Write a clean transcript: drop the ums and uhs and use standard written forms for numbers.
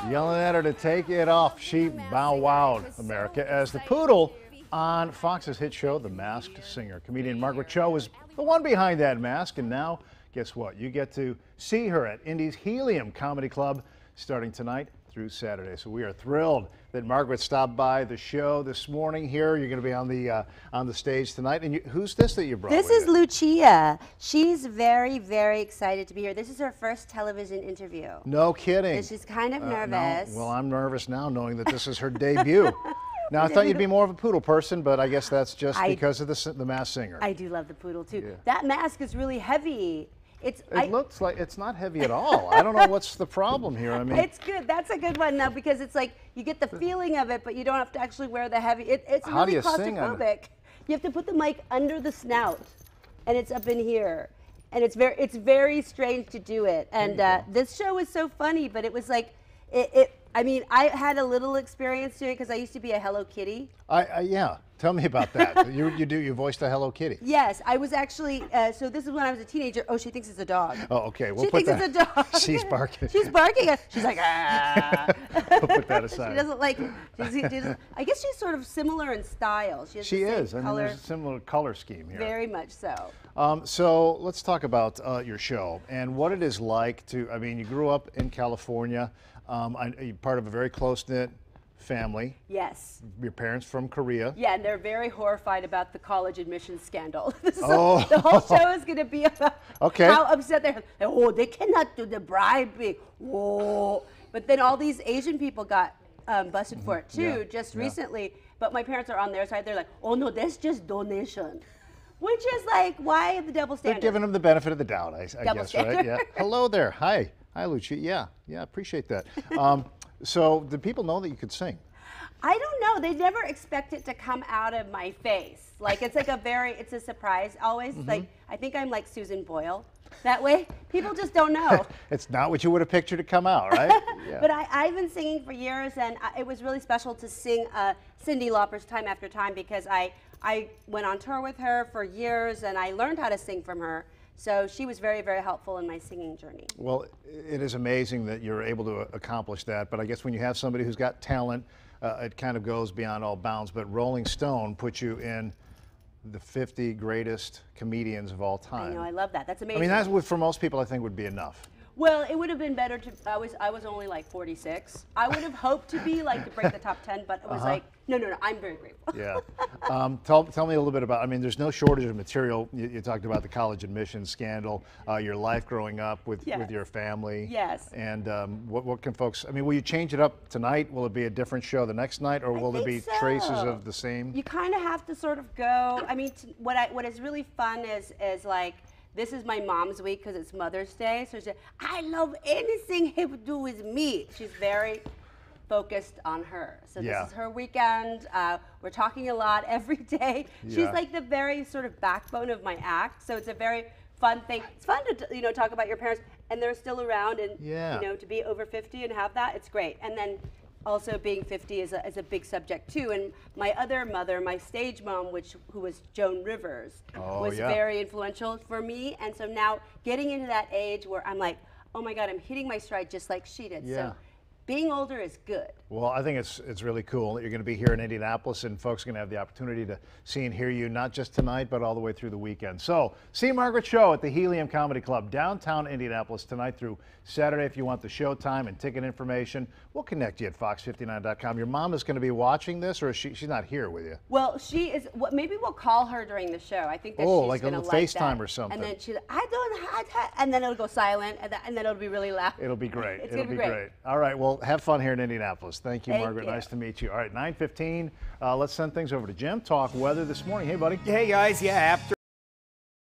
Yelling at her to take it off. She bow-wowed America as the poodle on Fox's hit show, The Masked Singer. Comedian Margaret Cho was the one behind that mask, and now, guess what? You get to see her at Indy's Helium Comedy Club starting tonight through Saturday. So we are thrilled that Margaret stopped by the show this morning here. You're going to be on the stage tonight. And who's this that you brought This with is you? Lucia. She's very, very excited to be here. This is her first television interview. No kidding. And she's kind of nervous. No. Well, I'm nervous now knowing that this is her debut. Now, I thought you'd be more of a poodle person, but I guess that's just because of the Masked Singer. I do love the poodle, too. Yeah. That mask is really heavy. It looks like it's not heavy at all. I don't know what's the problem here. I mean, it's good. That's a good one, though, because it's like you get the feeling of it, but you don't have to actually wear the heavy. It's How do really you sing on claustrophobic. You have to put the mic under the snout, and it's up in here. And it's very strange to do it. And this show is so funny, but it was like, I mean, I had a little experience doing it because I used to be a Hello Kitty. Yeah. Tell me about that. You voiced a Hello Kitty. Yes, I was actually, so this is when I was a teenager. Oh, she thinks it's a dog. Oh, okay. We'll she put thinks it's a dog. She's barking. She's barking. She's like, ah. We'll put that aside. She doesn't like, I guess she's sort of similar in style. She is. I mean, there's a similar color scheme here. Very much so. So let's talk about your show and what it is like to, I mean, you grew up in California. You're part of a very close-knit family. Yes. Your parents from Korea. Yeah, and they're very horrified about the college admissions scandal. Oh. The whole show is going to be about how upset they're. Oh, they cannot do the bribing. Whoa. But then all these Asian people got busted for it too, just recently. But my parents are on their side. They're like, oh no, that's just donation. Which is like, why the double standard? They're giving them the benefit of the doubt, I guess, standard. right? Yeah. Hello there. Hi, Lucia. Yeah, appreciate that. So, did people know that you could sing? I don't know. They never expect it to come out of my face. Like it's like it's a surprise always. Like I think I'm like Susan Boyle. That way, people just don't know. It's not what you would have pictured to come out, right? Yeah. But I've been singing for years, and it was really special to sing Cyndi Lauper's Time After Time because I went on tour with her for years, and I learned how to sing from her. So she was very, very helpful in my singing journey. Well, it is amazing that you're able to accomplish that, but I guess when you have somebody who's got talent, it kind of goes beyond all bounds. But Rolling Stone put you in the 50 greatest comedians of all time. I know, I love that. That's amazing. I mean, that's what for most people I think would be enough. Well, it would have been better to, I was only like 46. I would have hoped to be like to break the top 10, but it was like, no, I'm very grateful. Yeah. Tell me a little bit about, I mean, there's no shortage of material. You talked about the college admissions scandal, your life growing up with your family. Yes. And what can folks, I mean, will you change it up tonight? Will it be a different show the next night, or will there be traces of the same? You kind of have to sort of go, I mean, what is really fun is like, this is my mom's week because it's Mother's Day. So she said, I love anything have to do with me. She's very focused on her. So this is her weekend. We're talking a lot every day. She's like the very sort of backbone of my act. So it's a very fun thing. It's fun to talk about your parents and they're still around and to be over 50 and have that. It's great. And then also being 50 is a big subject too. And my other mother, my stage mom, who was Joan Rivers, was very influential for me. And so now getting into that age where I'm like, oh my God, I'm hitting my stride just like she did. Yeah. So being older is good. Well, I think it's really cool that you're going to be here in Indianapolis and folks are going to have the opportunity to see and hear you not just tonight, but all the way through the weekend. So see Margaret Cho at the Helium Comedy Club, downtown Indianapolis tonight through Saturday. If you want the show time and ticket information, we'll connect you at fox59.com. Your mom is going to be watching this, or she's not here with you? Well, she is. Maybe we'll call her during the show. I think that she's like a little FaceTime or something. And then she's and then it'll go silent, and then it'll be really loud. It'll be great. It'll be great. All right, well, have fun here in Indianapolis. Thank you, Margaret. Nice to meet you. All right, 9:15. Let's send things over to Jim. Talk weather this morning. Hey, buddy. Hey, guys. Yeah, after